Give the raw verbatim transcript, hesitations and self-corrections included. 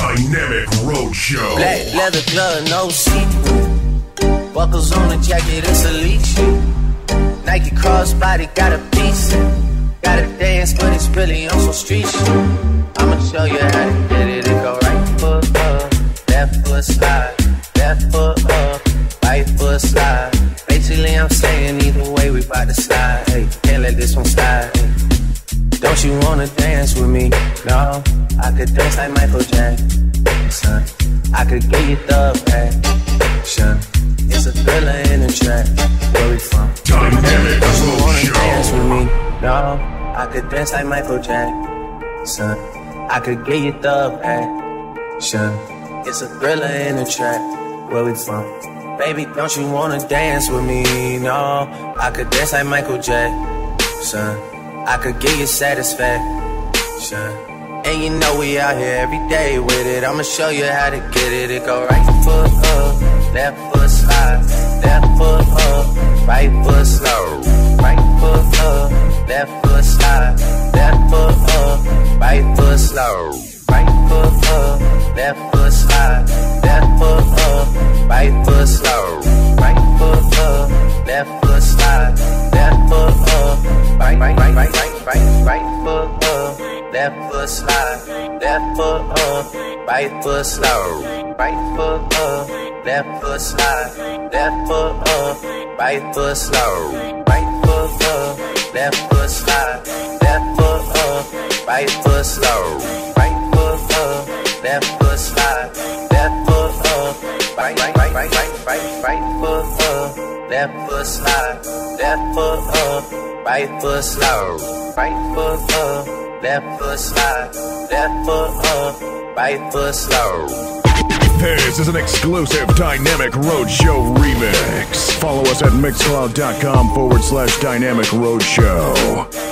Dynamic Roadshow. Black leather glove, no sequin. Buckles on the jacket, it's elite shit. Nike crossbody, got a piece. Gotta dance, but it's really on some street shit. I'ma show you how to get it. It go right foot up, left foot slide, left foot up, right foot slide. Basically, I'm saying either way, we bout to slide. Hey, can't let this one slide. Hey. Don't you wanna dance with me? No, I could dance like Michael Jackson. I could get you the passion. It's a thriller in the track. Where we from? Dynamic Don't you wanna Roadshow. dance with me? No, I could dance like Michael Jackson. I could get you the passion. It's a thriller in the track. Where we from? Baby, don't you wanna dance with me? No, I could dance like Michael Jackson. I could give you satisfaction. And you know we out here every day with it. I'ma show you how to get it. It go right foot up, left foot slide, left foot up, right foot slow. Right foot up, left foot slide, left foot up, right foot slow. Right foot up, left foot slide, left foot up, right foot slow. Right foot up, left foot slide, left foot up, right, right, right, right, right, right, right foot up, left foot slide, left foot up, right foot slow. Right foot up, left foot slide, left foot up, right foot slow. Right foot up, left foot slide, left foot up, right foot slow. Right foot up, left foot slide, left foot up, right, right, right, right, right, right, right foot up, left foot slide, left foot up, right foot slow. Right foot up, left foot slide, left foot up, right foot slow. This is an exclusive Dynamic Roadshow remix. Follow us at mixcloud.com forward slash Dynamic Roadshow.